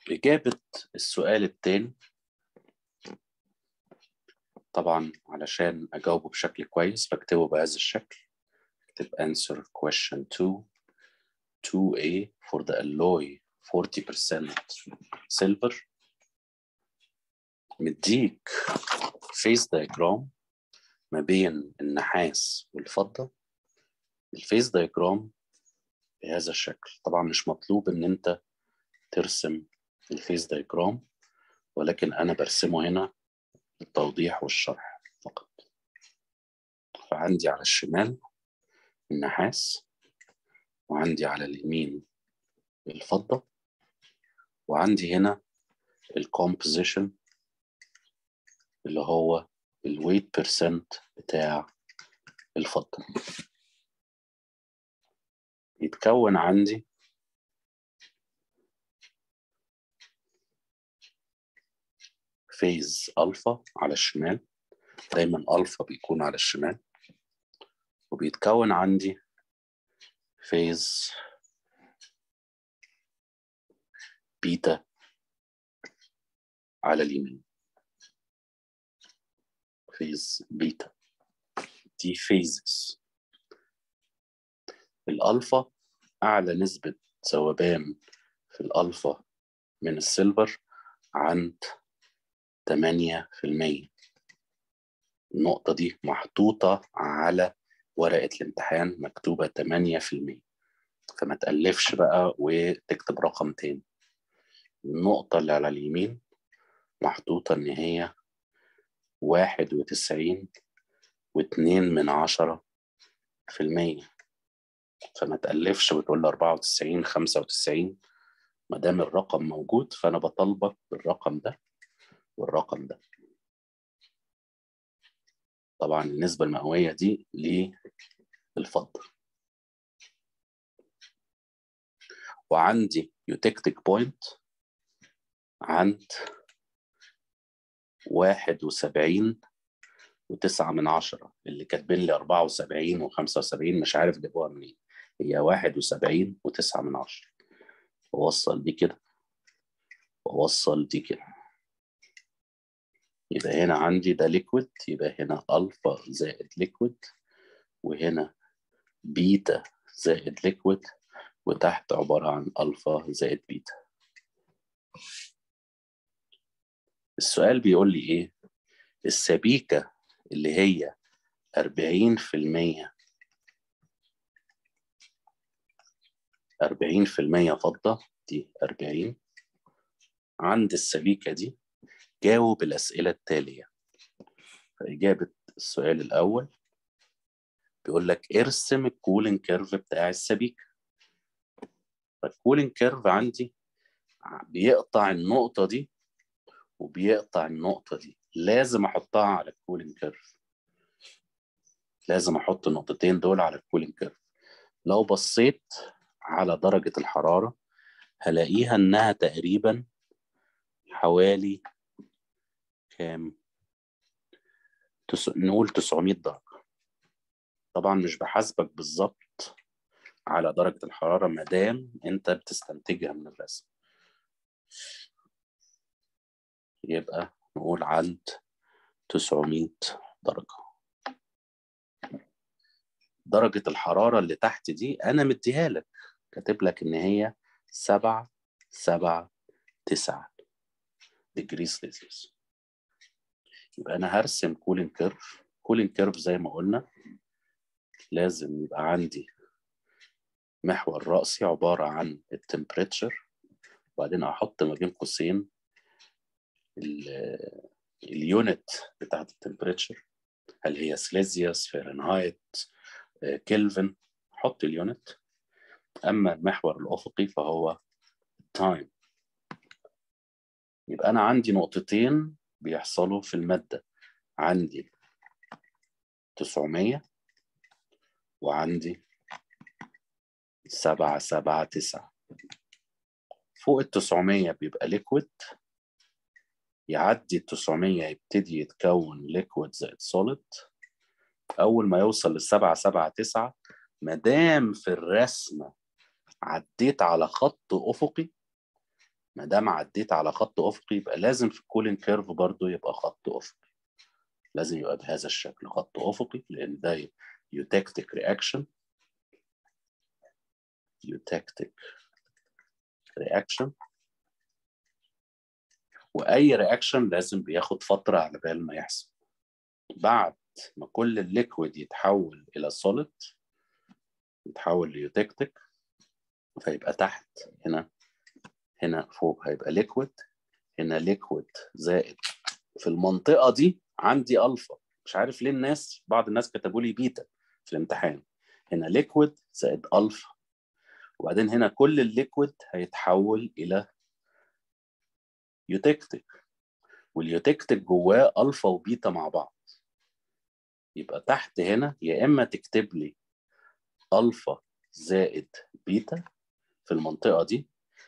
إجابة السؤال التاني، طبعا علشان أجاوبه بشكل كويس بكتبه بهذا الشكل. اكتب answer question 2 2A for the alloy 40% silver. مديك phase diagram ما بين النحاس والفضة. الفيز diagram بهذا الشكل. طبعا مش مطلوب ان انت ترسم الفيز diagram، ولكن انا برسمه هنا للتوضيح والشرح فقط. فعندي على الشمال النحاس، وعندي على اليمين الفضة، وعندي هنا الكومبوزيشن اللي هو الويت بيرسنت بتاع الفضة. يتكون عندي فيز ألفا على الشمال، دايما ألفا بيكون على الشمال، وبيتكون عندي فيز بيتا على اليمين. فيز بيتا دي فيزز. الألفا أعلى نسبة ذوبان في الألفا من السيلفر عند 8%. النقطة دي محطوطة على ورقة الامتحان مكتوبة 8%، فما تألفش بقى وتكتب رقم تاني. النقطة اللي على اليمين محطوطة إن هي 91.2%، فما تألفش وتقول لي 94 95. ما دام الرقم موجود فأنا بطالبك بالرقم ده والرقم ده. طبعا النسبة المئوية دي للفضة. وعندي يوتكتيك بوينت عند 71.9، اللي كاتبين لي 74 و75 مش عارف جابوها منين. هي 71.9. ووصل دي كده ووصل دي كده. يبقى هنا عندي ده ليكويد، يبقى هنا ألفا زائد ليكويد، وهنا بيتا زائد ليكويد، وتحت عبارة عن ألفا زائد بيتا. السؤال بيقول لي إيه؟ السبيكة اللي هي 40% 40% فضة، دي 40. عند السبيكة دي جاوب الأسئلة التالية. فإجابة السؤال الأول بيقول لك ارسم الكولينج كيرف بتاع السبيكة. فالكولينج كيرف عندي بيقطع النقطة دي وبيقطع النقطة دي، لازم أحطها على الكولينج كيرف. لازم أحط النقطتين دول على الكولينج كيرف. لو بصيت على درجة الحرارة هلاقيها إنها تقريبا حوالي كام؟ نقول 900 درجة. طبعا مش بحاسبك بالظبط على درجة الحرارة مادام أنت بتستنتجها من الرسم. يبقى نقول عند 900 درجة. درجة الحرارة اللي تحت دي أنا مديها لك، كاتب لك إن هي 779 ديجري سلسيوس. يبقى أنا هرسم كولينج كيرف. كولينج كيرف زي ما قلنا لازم يبقى عندي محور رأسي عبارة عن التمبريتشر، وبعدين أحط ما بين قوسين اليونت بتاعت التمبريتشر، هل هي سليزيوس، فahrenheit، كلفن، حط اليونت. أما المحور الأفقي فهو التايم. يبقى أنا عندي نقطتين بيحصلوا في المادة، عندي 900 وعندي 779. فوق 900 بيبقى ليكويد، يعدي 900 يبتدي يتكون ليكويد زائد سوليد. أول ما يوصل ل779 مادام في الرسمة عديت على خط أفقي ما دام عديت على خط افقي يبقى لازم في الكولين كيرف برضو يبقى خط افقي، لازم يبقى بهذا الشكل خط افقي، لان ده يوتكتيك رياكشن، يوتكتيك رياكشن، واي رياكشن لازم بياخد فتره على بال ما يحصل. بعد ما كل الليكويد يتحول الى سوليد، يتحول ليوتكتيك، فيبقى تحت هنا فوق هيبقى ليكويد، هنا ليكويد زائد، في المنطقه دي عندي الفا، مش عارف ليه بعض الناس كتبوا لي بيتا في الامتحان، هنا ليكويد زائد الفا، وبعدين هنا كل الليكويد هيتحول الى يوتكتيك، واليوتكتيك جواه الفا وبيتا مع بعض، يبقى تحت هنا يا اما تكتب لي الفا زائد بيتا في المنطقه دي،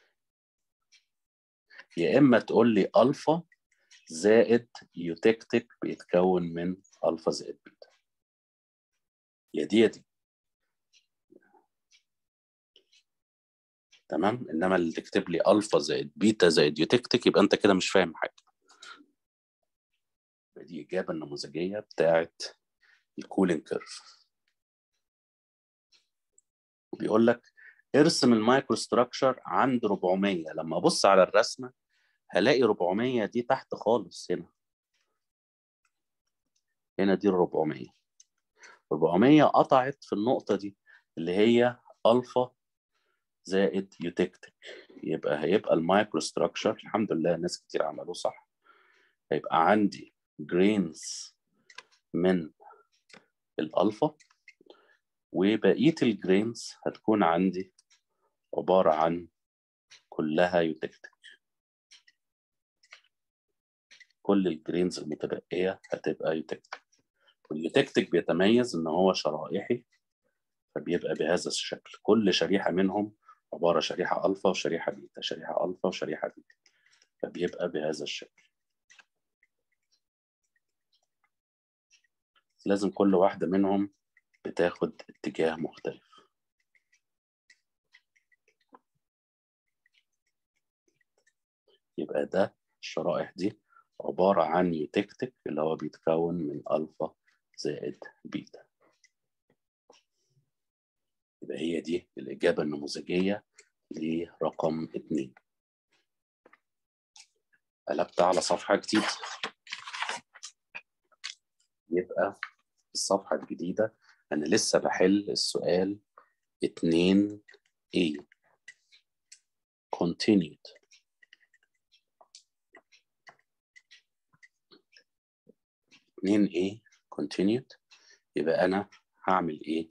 يا اما تقول لي الفا زائد يوتكتيك بيتكون من الفا زائد بيتا، يا دي يا دي. تمام، انما اللي تكتب لي الفا زائد بيتا زائد يوتكتيك يبقى انت كده مش فاهم حاجه. دي اجابه النموذجيه بتاعت الكولين كيرف. بيقول لك ارسم المايكرو ستراكشر عند 400، لما ابص على الرسمه هلاقي 400 دي تحت خالص، هنا دي ال 400 قطعت في النقطه دي اللي هي الفا زائد يوتكتيك، هيبقى المايكرو ستراكشر، الحمد لله ناس كتير عملوه صح، هيبقى عندي جرينز من الالفا، وبقيه الجرينز هتكون عندي عباره عن كلها يوتكتيك، كل الجرينز المتبقيه هتبقى يوتكتيك، واليوتكتيك بيتميز ان هو شرائحي، فبيبقى بهذا الشكل، كل شريحه منهم عباره شريحه الفا وشريحه بيتا، شريحه الفا وشريحه بيتا، فبيبقى بهذا الشكل. لازم كل واحده منهم بتاخد اتجاه مختلف. يبقى ده الشرائح دي عبارة عن يوتكتيك اللي هو بيتكون من ألفا زائد بيتا. يبقى هي دي الإجابة النموذجية لرقم 2. قلبت على صفحة جديدة، يبقى الصفحة الجديدة أنا لسه بحل السؤال 2A continued. continued. يبقى أنا هعمل إيه؟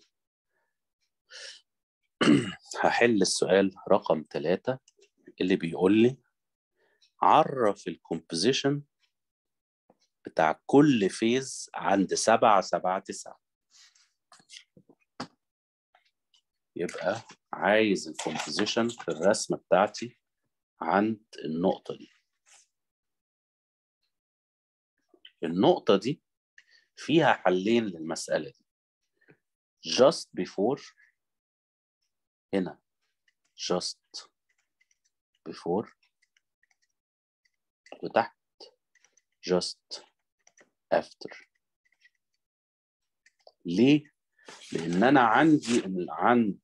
هحل السؤال رقم 3 اللي بيقول لي عرف الكومبوزيشن بتاع كل فيز عند 7 7 9. يبقى عايز الكومبوزيشن في الرسمة بتاعتي عند النقطة دي. النقطة دي فيها حلين للمسألة دي، just before، هنا just before، وتحت just after. ليه؟ لأن أنا عند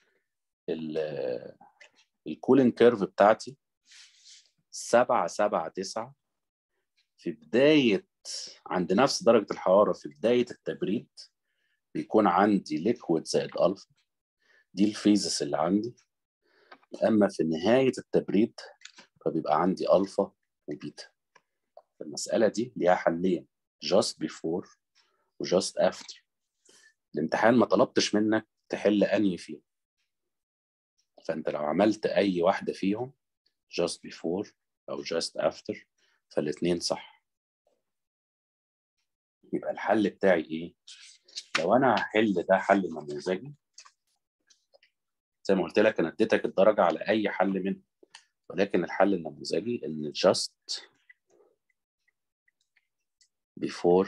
الكولين كيرف بتاعتي 7 7 9 في بداية، عند نفس درجة الحرارة في بداية التبريد بيكون عندي ليكويد زائد ألفا، دي الفيزس اللي عندي. أما في نهاية التبريد فبيبقى عندي ألفا وبيتا. المسألة دي ليها حلين، just before و just after. الامتحان ما طلبتش منك تحل أنهي فيهم، فأنت لو عملت أي واحدة فيهم just before أو just after فالاتنين صح. يبقى الحل بتاعي إيه؟ لو أنا هحل ده حل نموذجي زي ما قلت لك أنا اديتك الدرجة على أي حل منهم، ولكن الحل النموذجي إن just before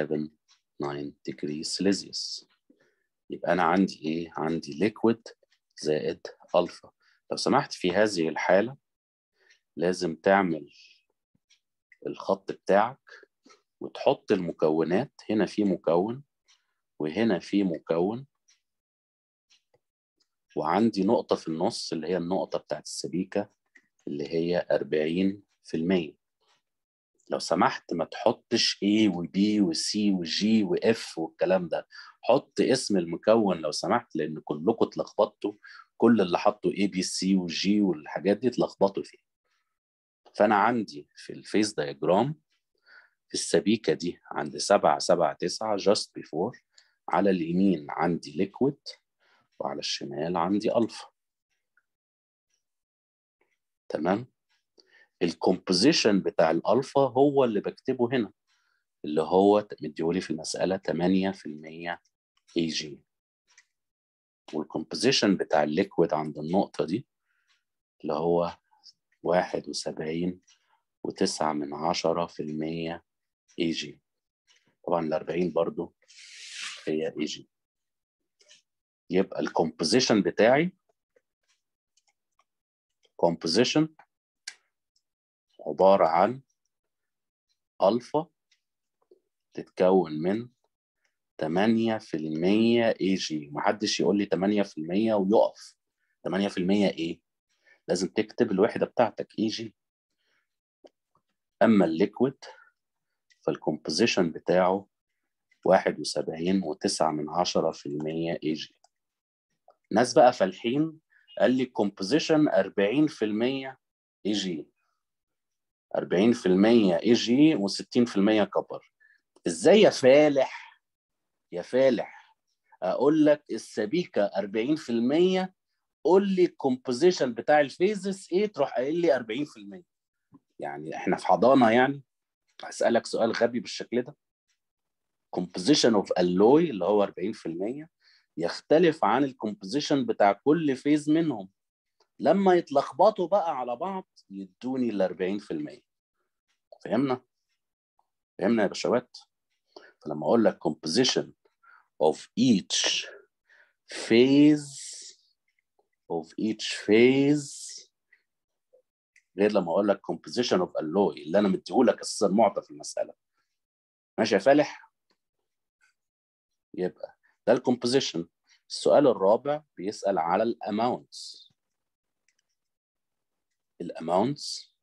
779 degrees Celsius. يبقى أنا عندي إيه؟ عندي liquid زائد ألفا. لو سمحت في هذه الحالة لازم تعمل الخط بتاعك وتحط المكونات، هنا في مكون وهنا في مكون، وعندي نقطة في النص اللي هي النقطة بتاعت السبيكة اللي هي 40%. لو سمحت ما تحطش A و B و C و G و F والكلام ده، حط اسم المكون لو سمحت، لأن كلكم اتلخبطتوا، كل اللي حطوا A B C و G والحاجات دي اتلخبطوا فيها. فأنا عندي في الفيز دايجرام في السبيكة دي عندي 7 7 9 just before، على اليمين عندي ليكويد وعلى الشمال عندي ألفا. تمام. الكومبوزيشن بتاع الألفا هو اللي بكتبه هنا، اللي هو مديولي في المسألة 8% AG، والكومبوزيشن بتاع الليكويد عند النقطة دي اللي هو 71.9% AG. طبعا ال40 برضو هي AG. يبقى الكومبوزيشن بتاعي composition عبارة عن ألفا تتكون من 8% AG. محدش يقول لي 8% ويقف. 8% إيه؟ لازم تكتب الوحدة بتاعتك AG. أما الليكويد فالكومبوزيشن بتاعه 71.9% AG. ناس بقى فالحين قال لي كومبوزيشن 40% AG، 40% AG و60% كبر. ازاي يا فالح يا فالح اقول لك السبيكه 40%، قول لي الكومبوزيشن بتاع الفيزس ايه، تروح قايل لي 40%؟ يعني احنا في حضانه يعني؟ هسألك سؤال غبي بالشكل ده؟ composition of alloy اللي هو 40% يختلف عن الكومبوزيشن بتاع كل فيز منهم، لما يتلخبطوا بقى على بعض يدوني ال 40%. فهمنا يا باشوات؟ فلما اقول لك composition of each phase غير لما اقول لك composition of alloy اللي انا مديهولك اساسا معطى في المساله. ماشي يا فالح؟ يبقى ده الكومبوزيشن. السؤال الرابع بيسأل على الاماونتس. الاماونتس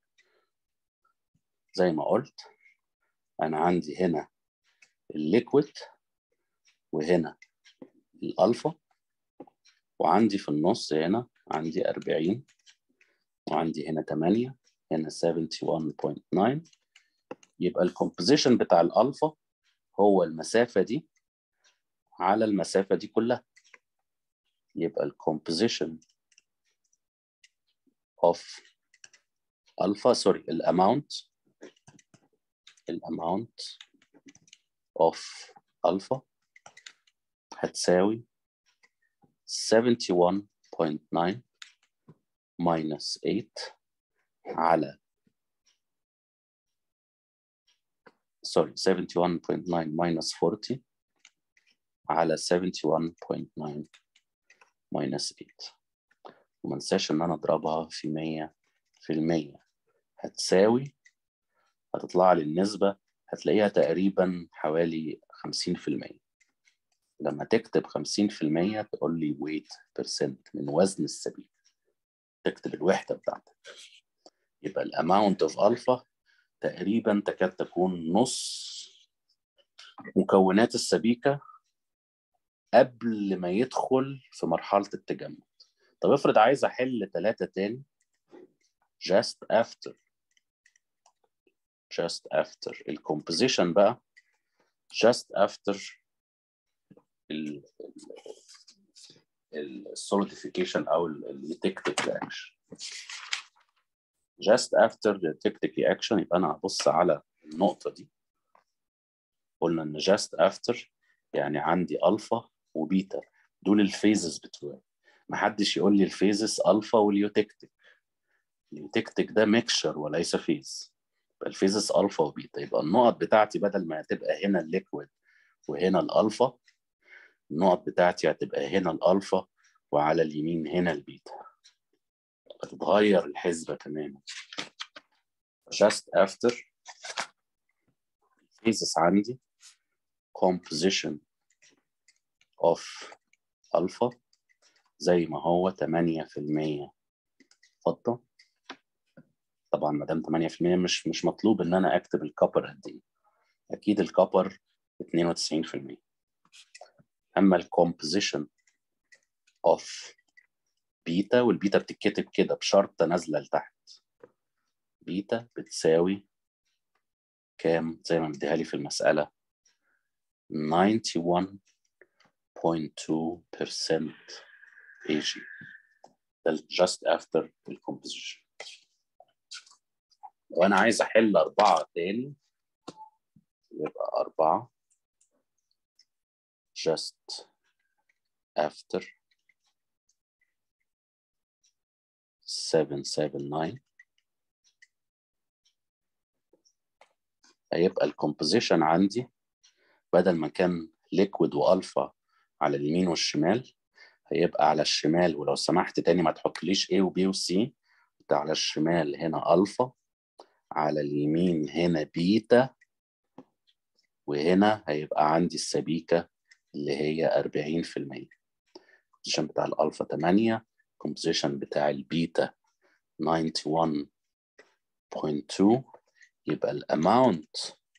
زي ما قلت انا عندي هنا الليكويد وهنا الالفا، وعندي في النص هنا عندي 40 وعندي هنا 8 هنا 71.9. يبقى الكومبوزيشن بتاع الالفا هو المسافه دي على المسافه دي كلها. يبقى الكومبوزيشن اوف الفا الاماونت اوف الفا هتساوي 71.9 minus 8 على 71.9 minus 40 على 71.9 minus 8. وما ننساش ان انا اضربها في 100%، هتطلع لي النسبة هتلاقيها تقريبا حوالي 50%. لما تكتب 50% تقول لي weight percent من وزن السبيكة، تكتب الوحدة بتاعتك. يبقى الاماونت اوف الفا تقريبا تكاد تكون نص مكونات السبيكة قبل ما يدخل في مرحلة التجمد. طب افرض عايز احل 3 تاني just after الكومبوزيشن بقى، just after السوليديفيكيشن او التكتيك رياكشن. just after the tectic reaction يبقى انا هبص على النقطة دي. قلنا ان just after يعني عندي الفا وبيتا، دول الفيزز بتوعي. محدش يقول لي الفيزز الفا واليوتكتيك. اليوتكتيك ده ميكشر وليس فيز. يبقى الفيزز الفا وبيتا. يبقى النقط بتاعتي بدل ما تبقى هنا الليكويد وهنا الالفا، النقط بتاعتي هتبقى هنا الالفا وعلى اليمين هنا البيتا. هتتغير الحسبة تماما. just after phases عندي composition of alpha زي ما هو 8% فضة. طبعا ما دام 8% مش مطلوب ان انا اكتب الكوبر قد ايه. اكيد الكوبر 92%. اما الكومبوزيشن اوف بيتا، والبيتا بتتكتب كده بشرطه نازله لتحت. بيتا بتساوي كام زي ما مديها لي في المساله؟ 91.2% AG. ده just after الكومبوزيشن. لو انا عايز احل 4 تاني يبقى 4 just after 779 هيبقى الكومبوزيشن عندي بدل ما كان ليكويد والفا على اليمين والشمال هيبقى على الشمال. ولو سمحت تاني ما تحطليش A و B و C. ده على الشمال هنا الفا، على اليمين هنا بيتا، وهنا هيبقى عندي السبيكة اللي هي 40%. الكومبوزيشن بتاع الالفا 8، الكومبوزيشن بتاع البيتا 91.2. يبقى الاماونت،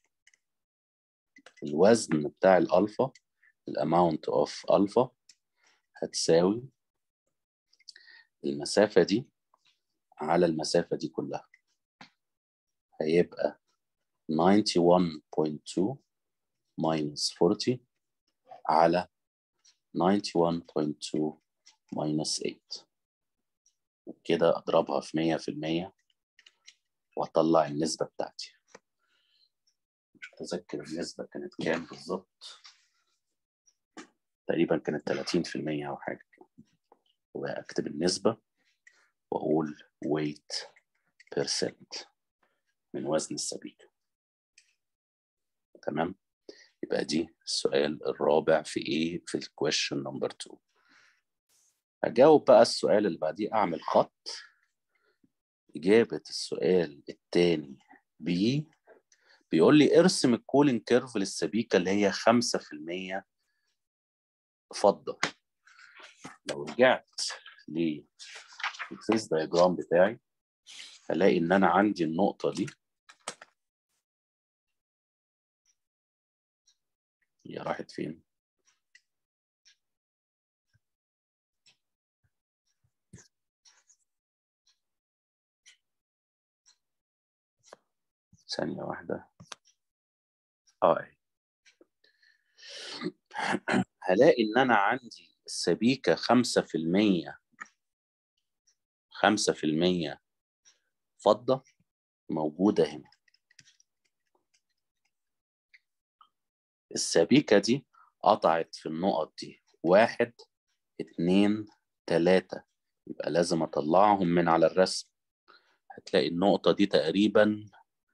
الوزن بتاع الالفا، الاماونت اوف الفا هتساوي المسافة دي على المسافة دي كلها. هيبقى 91.2 minus 40 على 91.2 minus 8. وكده أضربها في 100% وأطلع النسبة بتاعتي. مش متذكر النسبة كانت كام بالظبط، تقريبا كانت 30% أو حاجة. وأكتب النسبة وأقول weight percent من وزن السبيكة. تمام؟ يبقى دي السؤال الرابع في إيه؟ في الكويشن نمبر 2. هجاوب بقى السؤال اللي بعديه، أعمل خط. إجابة السؤال الثاني بي بيقول لي ارسم الكولينج كيرف للسبيكة اللي هي 5% فضة. لو رجعت للفيز دايجرام بتاعي هلاقي إن أنا عندي النقطة دي هي راحت فين؟ ثانية واحدة. هلاقي إن أنا عندي السبيكة 5% فضة موجودة هنا. السبيكة دي قطعت في النقط دي 1 2 3. يبقى لازم أطلعهم من على الرسم. هتلاقي النقطة دي تقريبا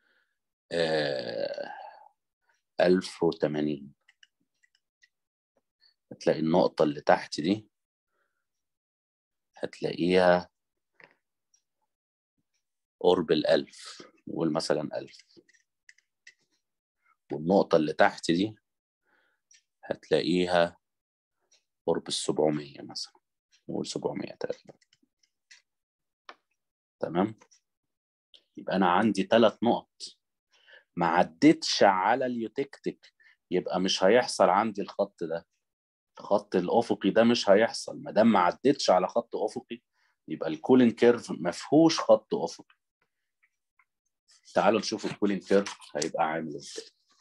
1080. هتلاقي النقطة اللي تحت دي هتلاقيها قرب 1000، نقول مثلا 1000. والنقطة اللي تحت دي هتلاقيها قرب 700 مثلا، نقول 700 تقريبا. تمام؟ يبقى أنا عندي 3 نقط ما عدتش على اليوتكتيك، يبقى مش هيحصل عندي الخط ده. الخط الأفقي ده مش هيحصل ما دام ما عدتش على خط أفقي. يبقى الكولين كيرف ما فيهوش خط أفقي. تعالوا نشوف الكولين كيرف هيبقى عامل ازاي.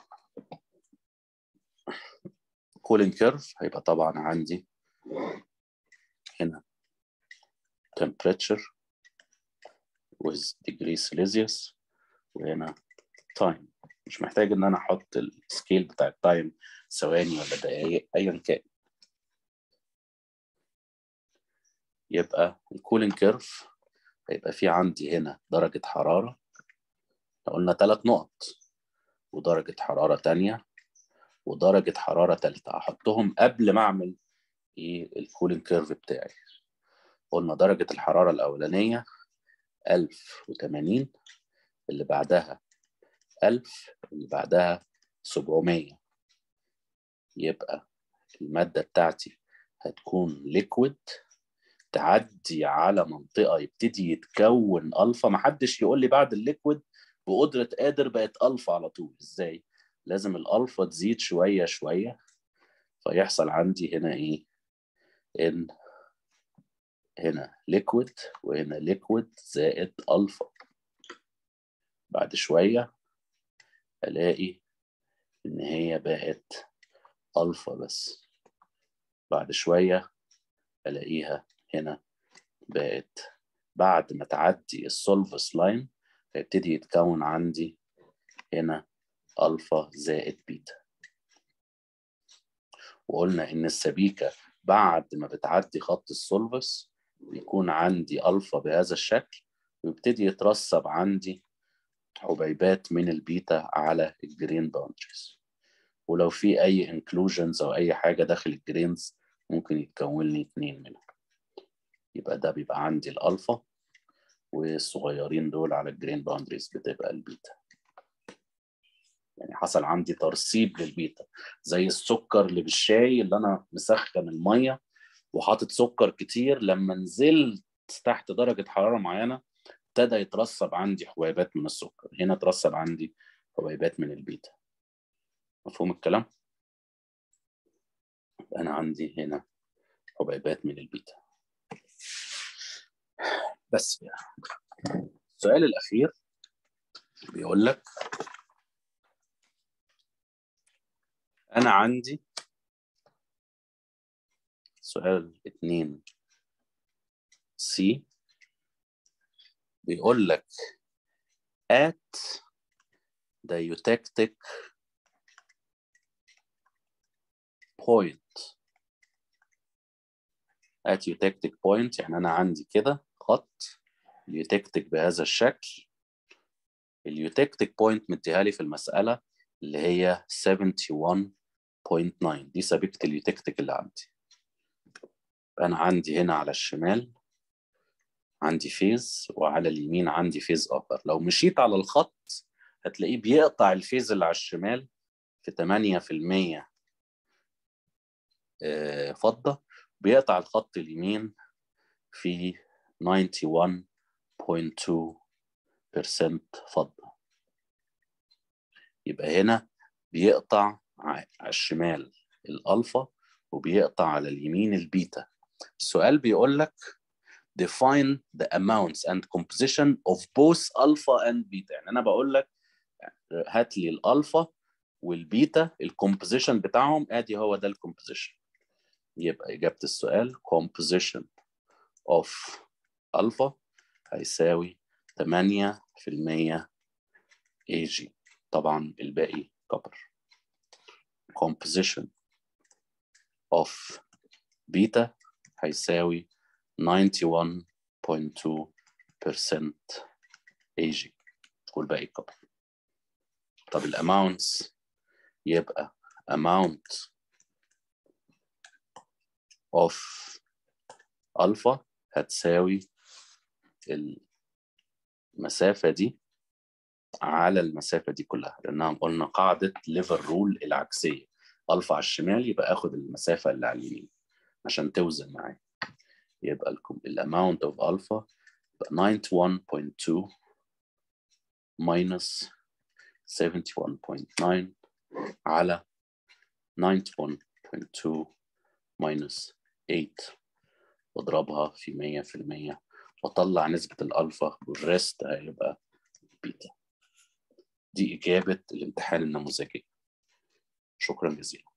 الكولين كيرف هيبقى طبعا عندي هنا temperature with degree Celsius، وهنا time. مش محتاج ان انا احط السكيل بتاع التايم ثواني ولا دقايق ايا كان. يبقى الكولين كيرف هيبقى في عندي هنا درجة حرارة، قلنا 3 نقط، ودرجة حرارة تانية، ودرجة حرارة تالتة. أحطهم قبل ما أعمل إيه الكولين كيرف بتاعي. قلنا درجة الحرارة الأولانية 1080، اللي بعدها 1000، اللي بعدها 700. يبقى المادة بتاعتي هتكون ليكويد، تعدي على منطقة يبتدي يتكون ألفا. محدش يقول لي بعد الليكويد بقدرة قادر بقت ألفا على طول. إزاي؟ لازم الألفا تزيد شوية شوية، فيحصل عندي هنا إيه؟ إن هنا ليكويد وهنا ليكويد زائد ألفا. بعد شوية ألاقي إن هي بقت ألفا بس. بعد شوية ألاقيها هنا بقت، بعد ما تعدي السولفس لاين هيبتدي يتكون عندي هنا ألفا زائد بيتا. وقلنا إن السبيكة بعد ما بتعدي خط السولفس بيكون عندي ألفا بهذا الشكل، ويبتدي يترسب عندي حبيبات من البيتا على الجرين باوندريز. ولو في أي انكلوجنز أو أي حاجة داخل الجرينز ممكن يتكون لي 2 منهم. يبقى ده بيبقى عندي الألفا، والصغيرين دول على الجرين باوندريز بتبقى البيتا. يعني حصل عندي ترسيب للبيتا، زي السكر اللي بالشاي اللي أنا مسخن المية وحاطط سكر كتير، لما نزلت تحت درجة حرارة معينة ابتدى يترسب عندي حبيبات من السكر. هنا ترسب عندي حبيبات من البيتا. مفهوم الكلام؟ أنا عندي هنا حبيبات من البيتا. بس يعني السؤال الأخير بيقول لك أنا عندي سؤال 2C بيقول لك at the eutectic point. at eutectic point يعني أنا عندي كده خط اليوتكتيك بهذا الشكل. اليوتكتيك بوينت مديها لي في المسألة اللي هي 71.9. دي سبيكة اليوتكتيك اللي عندي. أنا عندي هنا على الشمال عندي فيز، وعلى اليمين عندي فيز آخر. لو مشيت على الخط هتلاقيه بيقطع الفيز اللي على الشمال في 8% فضة، بيقطع الخط اليمين في 91.2% فضة. يبقى هنا بيقطع على الشمال الألفا وبيقطع على اليمين البيتا. السؤال بيقول لك define the amounts and composition of both alpha and beta. يعني أنا بقول لك هات لي الألفا والبيتا الكومبوزيشن بتاعهم. ادي هو ده الكومبوزيشن. يبقى إجابة السؤال composition of alpha هيساوي 8% AG. طبعا الباقي كبر. composition of beta هيساوي 91.2% AG، والباقي كبر. طب الأماونتس يبقى amount of alpha هتساوي المسافة دي على المسافة دي كلها، لأنها قلنا قاعدة ليفر رول العكسية. ألفا على الشمال يبقى آخد المسافة اللي على اليمين عشان توزن معايا. يبقى الأماونت أوف ألفا 91.2 minus 71.9 على 91.2 minus 8 واضربها في 100% واطلع نسبة الألفا، والريست هيبقى بيتا. دي إجابة الامتحان النموذجي. شكرا جزيلا.